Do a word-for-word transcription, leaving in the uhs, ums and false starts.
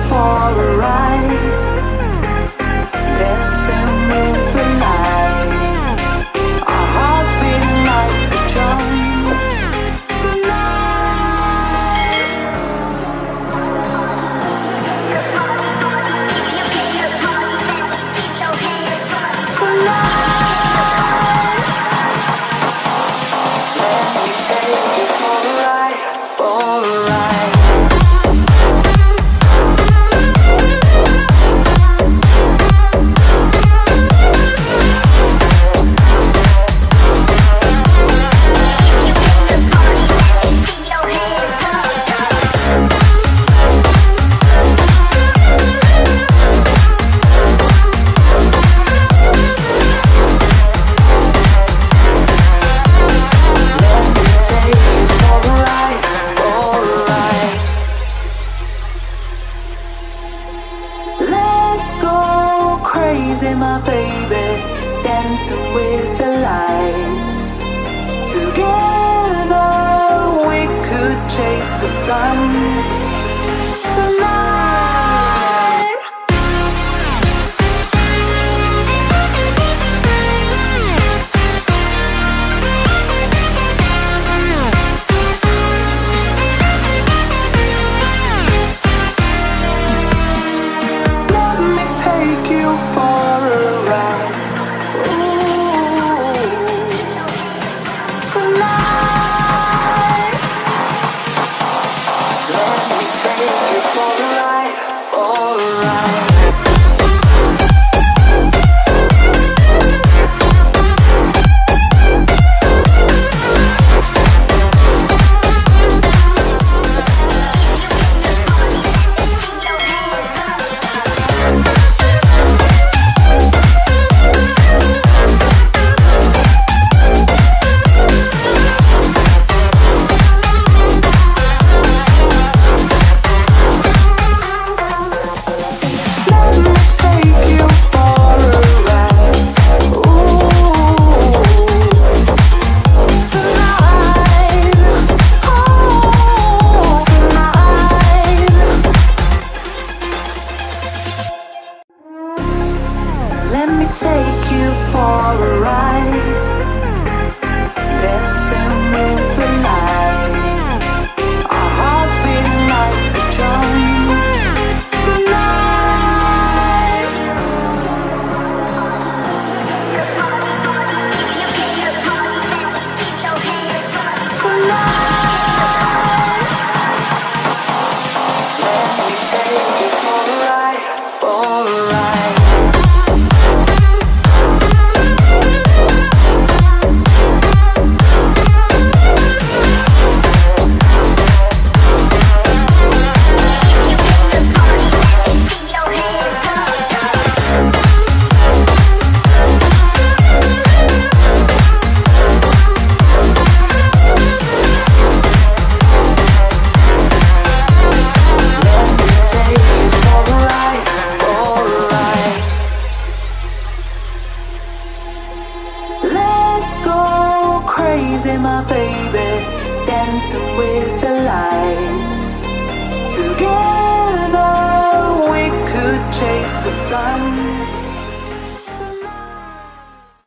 for a ride, dancing with the lights, our hearts beating like a drum. My baby, dancing with the lights. Together we could chase the sun tonight. Let me take you for a ride. Ooh, tonight. Let me take you for a ride. Alright. Let me take you for a ride, dancing with the lights, our hearts beating like a drum tonight. Tonight. Let me take you for a ride, alright. Crazy, my baby, dancing with the lights. Together we could chase the sun.